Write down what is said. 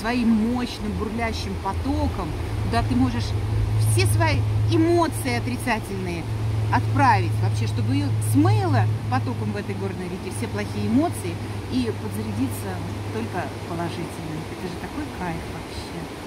своим мощным бурлящим потоком, куда ты можешь все свои эмоции отрицательные отправить вообще, чтобы ее смыло потоком в этой горной реке все плохие эмоции и подзарядиться только положительным. Это же такой кайф вообще.